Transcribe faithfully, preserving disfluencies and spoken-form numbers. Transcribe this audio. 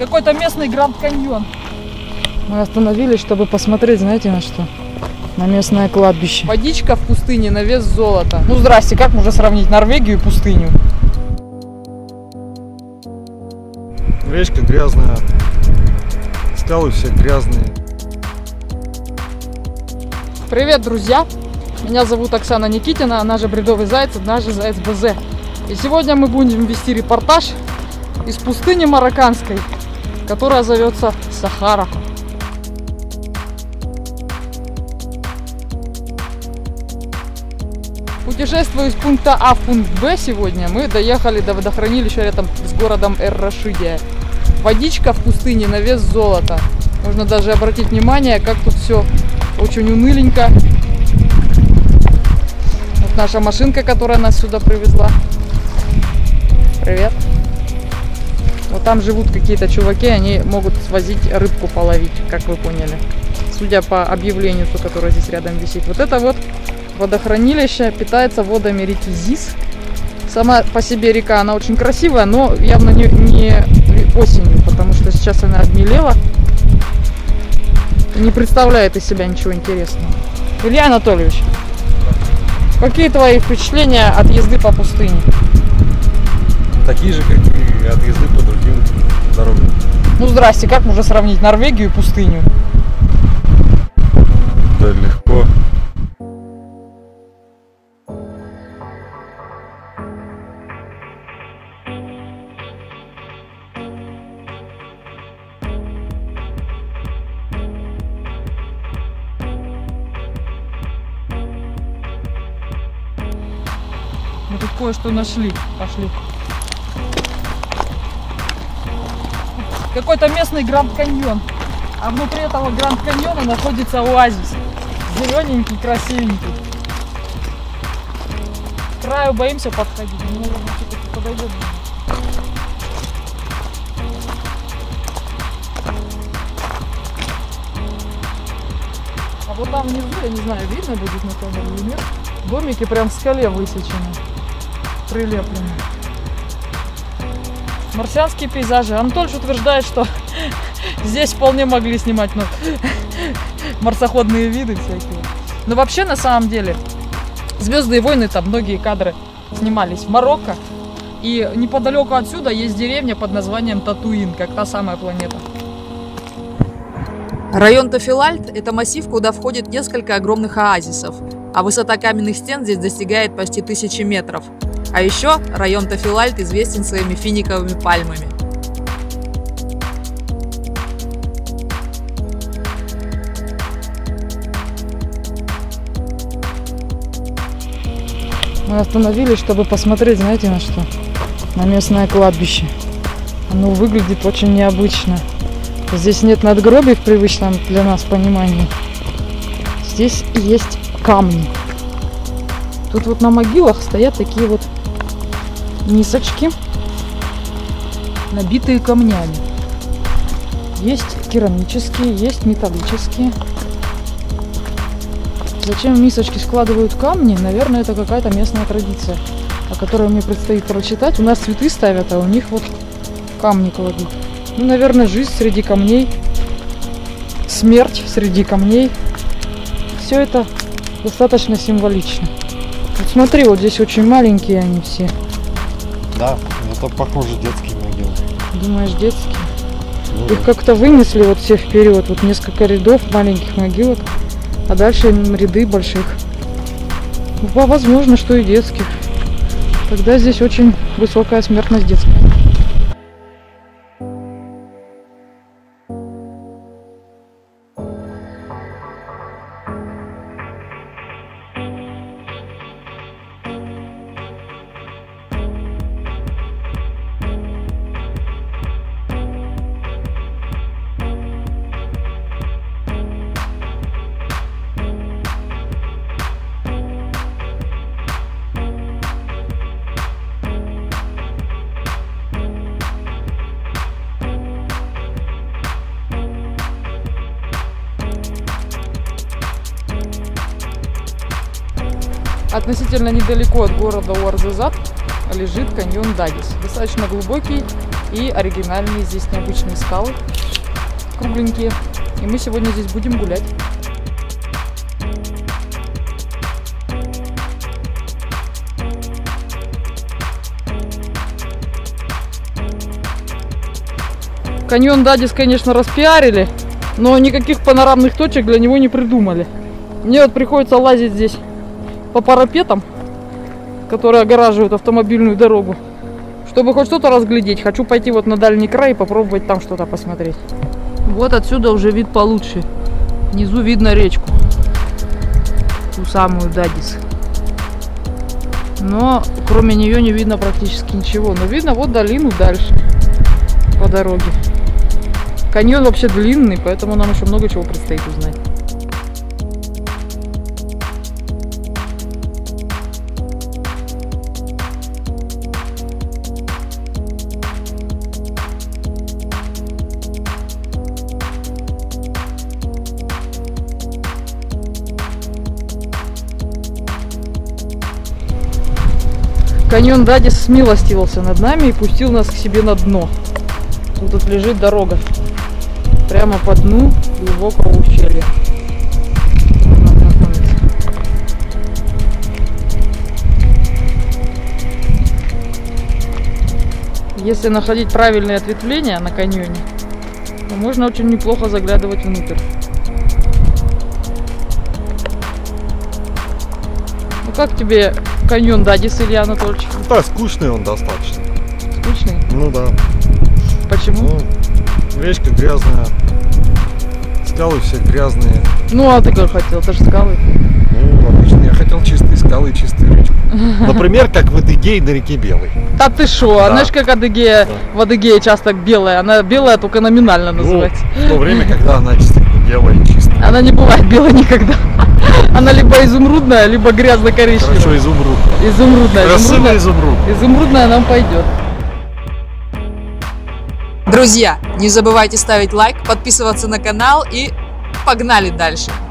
Какой-то местный Гранд Каньон. Мы остановились, чтобы посмотреть, знаете, на что? На местное кладбище. Водичка в пустыне на вес золота. Ну здрасте, как можно сравнить Норвегию и пустыню? Речка грязная, скалы все грязные. Привет, друзья! Меня зовут Оксана Никитина, она же Бредовый Заяц, она же Заяц БЗ. И сегодня мы будем вести репортаж из пустыни марокканской, которая зовется Сахара. Путешествуя из пункта А в пункт Б, сегодня мы доехали до водохранилища рядом с городом Эр-Рашидия. Водичка в пустыне на вес золота. Можно даже обратить внимание, как тут все очень уныленько. Вот наша машинка, которая нас сюда привезла. Привет. Вот там живут какие-то чуваки, они могут свозить рыбку половить, как вы поняли. Судя по объявлению, то, которое здесь рядом висит. Вот это вот водохранилище питается водами реки Зис. Сама по себе река, она очень красивая, но явно не, не осенью, потому что сейчас она обмелела и не представляет из себя ничего интересного. Илья Анатольевич, какие твои впечатления от езды по пустыне? Такие же, как и от езды по другим дорогам. Ну здрасте, как можно сравнить Норвегию и пустыню? Да, легко. Мы тут кое-что нашли. Пошли. Какой-то местный Гранд Каньон. А внутри этого Гранд Каньона находится оазис. Зелененький, красивенький. К краю боимся подходить. Мы, наверное, все-таки подойдем. А вот там внизу, я не знаю, видно будет на камере или нет, домики прям в скале высечены, прилеплены. Марсианские пейзажи. Анатольевич утверждает, что здесь вполне могли снимать, ну, марсоходные виды всякие. Но вообще, на самом деле, «Звездные войны», там многие кадры снимались в Марокко. И неподалеку отсюда есть деревня под названием Татуин, как та самая планета. Район Тафилальт – это массив, куда входит несколько огромных оазисов, а высота каменных стен здесь достигает почти тысячи метров. А еще район Тафилальт известен своими финиковыми пальмами. Мы остановились, чтобы посмотреть, знаете, на что? На местное кладбище. Оно выглядит очень необычно. Здесь нет надгробий в привычном для нас понимании. Здесь есть камни. Тут вот на могилах стоят такие вот мисочки, набитые камнями. Есть керамические, есть металлические. Зачем мисочки складывают камни? Наверное, это какая-то местная традиция, о которой мне предстоит прочитать. У нас цветы ставят, а у них вот камни кладут. Ну, наверное, жизнь среди камней, смерть среди камней. Все это достаточно символично. Вот смотри, вот здесь очень маленькие они все. Да, это похоже детские могилы. Думаешь, детские? Ну, их как-то вынесли вот все вперед. Вот несколько рядов маленьких могилок, а дальше ряды больших. Ну, возможно, что и детских. Тогда здесь очень высокая смертность детская. Относительно недалеко от города Уарзазат лежит каньон Дагис. Достаточно глубокий, И оригинальные здесь необычные скалы, кругленькие. И мы сегодня здесь будем гулять. Каньон Дадис, конечно, распиарили, но никаких панорамных точек для него не придумали. Мне вот приходится лазить здесь по парапетам, которые огораживают автомобильную дорогу, чтобы хоть что-то разглядеть. Хочу пойти вот на дальний край и попробовать там что-то посмотреть. Вот отсюда уже вид получше. Внизу видно речку, ту самую Дадис. Но кроме нее не видно практически ничего. Но видно вот долину дальше по дороге. Каньон вообще длинный, поэтому нам еще много чего предстоит узнать. Каньон Дадис смилостивился над нами и пустил нас к себе на дно. Тут вот лежит дорога. Прямо по дну глубокого ущелья. Если находить правильные ответвления на каньоне, то можно очень неплохо заглядывать внутрь. Ну как тебе каньон Дадис, Илья Анатольевич? Да, скучный он достаточно. Скучный? Ну да. Почему? Ну, речка грязная, скалы все грязные. Ну а ты как хотел, это же скалы. Ну, обычно я хотел чистые скалы и чистую речку. Например, как в Адыгее на реке Белой. Да ты шо, Да. знаешь, как Адыгея, Да. в Адыгее часто белая, она белая только номинально называется. Ну, в то время, когда она действительно белая и чистая. Она не бывает белой никогда. Она либо изумрудная, либо грязно-коричневая. Хорошо, изумрудная. Изумрудная. Красивый Изумрудная, изумруд. изумрудная нам пойдет. Друзья, не забывайте ставить лайк, подписываться на канал и погнали дальше!